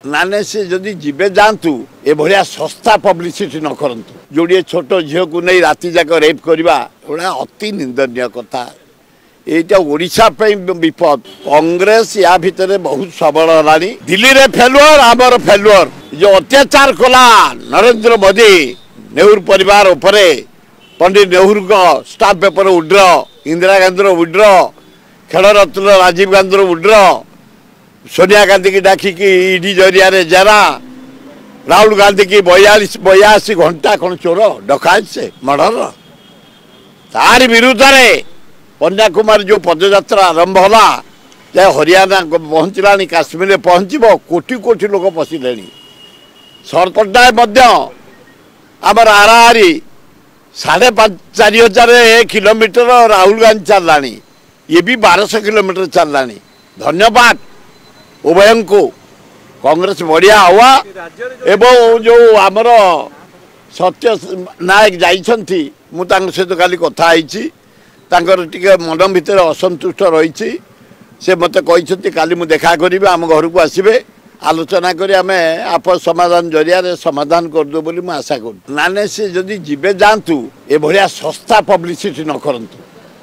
नाने से जदि जीवे जातु ए भलिया सस्ता पब्लिसिटी न करंतु जोड़िए छोट झील को नहीं राति जाक रेप करवा गोटा अति निंदनीय कथा। एटा ओडिशा पे विपद। कांग्रेस या भितर बहुत सबल है। दिल्ली रे फेलुअर आमर फेलुअर जो अत्याचार कला नरेंद्र मोदी नेहरू परिवार उपरे पंडित नेहरू को स्टाफ पेपर उड्र इंदिरा गांधी उड्र खेल रत्न राजीव गांधी उड्र सोनिया गांधी की डाकिकी ईडी जरिया जरा राहुल गांधी की 82 घंटा कौन चोर डकायत से मर्डर तार विरुद्ध में कन्याकुमारी जो पदयात्रा आरंभ होला चाहे हरियाणा पहुँचला काश्मीर में पहुँचब कोटी कोटी लोग पशिले शरद पट्टनायक आमर आरारी 4,500 किलोमीटर राहुल गांधी चलला ये भी 1200 किलोमीटर चलला। धन्यवाद उभय को कांग्रेस बढ़िया हुआ एवं जो आमर सत्य नायक जाइछंती मु तांग सहित काली कथा आइछि तांकर टिके मन भितर असंतुष्ट रही से मत कहते काली मु देखा करी आम घर को आसबे आलोचना करी आमे आप समाधान जरिया समाधान करदो बोली मु आशा कर। नाने से जदि जीवे जातु ए भलिया सस्ता पब्लिसिटी न करंतु।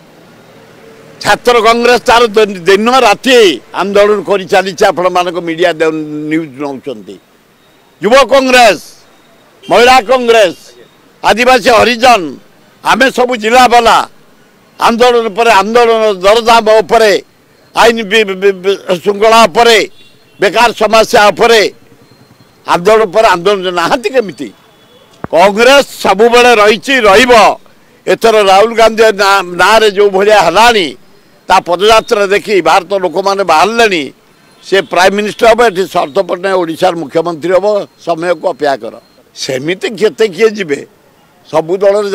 छात्र कांग्रेस तार दिन राति आंदोलन कर चली मीडिया न्यूज नौकरी युव कांग्रेस महिला कांग्रेस आदिवासी हरिजन आमे सब जिला वाला आंदोलन पर आंदोलन दरदाम उपरे आईन श्रृंखला उपरे बेकार समस्या उपरे आंदोलन पर आंदोलन नहांती केमिति कांग्रेस सब बेले रही एथर राहुल गांधी ना रे जो भलिया हलानी ता पदयात्रा देखी भारत लोक मैंने बाहर से प्राइम मिनिस्टर हम ये शरद पट्टनायक ओडिशार मुख्यमंत्री हम समय को अपेक्षा कर सेमती केते किए जीवे सबू दल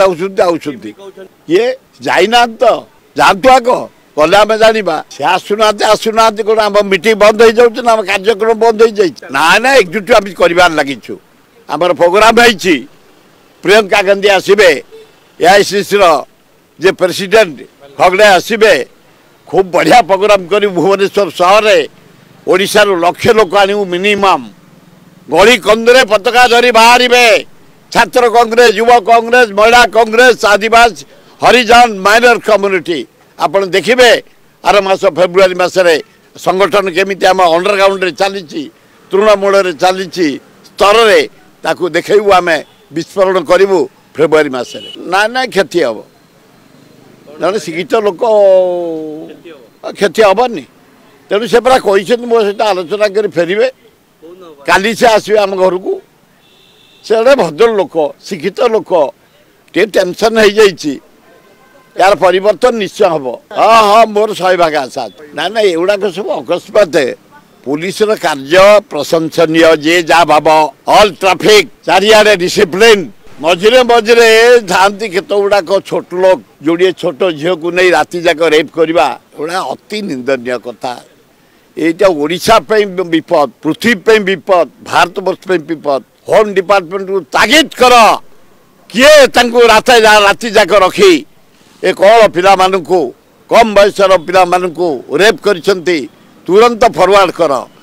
ये जाइना तो जातु आग गले आम जाना से आसुना आसुना कौन आम मीटिंग बंद हो जाऊँ ना कार्यक्रम बंद हो जाए ना एकजुट आम कर लगिचु आमर प्रोग्राम है प्रियंका गांधी आसबे एआईसीसी जे प्रेसिडेंट खगड़े आसबे खूब बढ़िया प्रोग्राम कर भुवनेश्वर सहर ओडिशा लक्ष लोक आणु मिनिमम गली कंदरे पताका धरी बाहर छात्र कांग्रेस युव कांग्रेस महिला कांग्रेस आदिवासी हरिजन माइनर कम्युनिटी आपण देखिए आर मास फेब्रुआरी मसरे संगठन केमिति आम अंडरग्राउंड रे चली तृणमूल रे चली स्तर रे ताकू देखैबू आम विस्फोरण करूँ फेब्रुआरी मसरे ना क्षति हम जन शिक्षित लोक क्षति हेनी तेणु से पूरा कहते मो सहित आलोचना कर फेरवे काली से आसवे आम घर को से भद्र लोक शिक्षित लोक टे टेंशन हो जाइए यार परिवर्तन निश्चय हम। हाँ हाँ मोर 100 भाग आशा ना ना एगुड़ाक सब अकस्मात पुलिस कार्य प्रशंसनीय जे जा भाव ऑल ट्राफिक चारिआडे डिसिप्लिन मझे मझे थांती केत गुड़ाक छोट लोग जोड़िए छोट झील को नहीं राति जाक रेप करवा गोटा अति निंदनीय कथा। एटा ओडिशा पे विपद पृथ्वी पे विपद भारत वर्ष पे विपद। होम डिपार्टमेंट को तागिद कर किए राति जाक रखी ए कौन पिला कम बयसर पिला रेप कर तुरंत फरवर्ड कर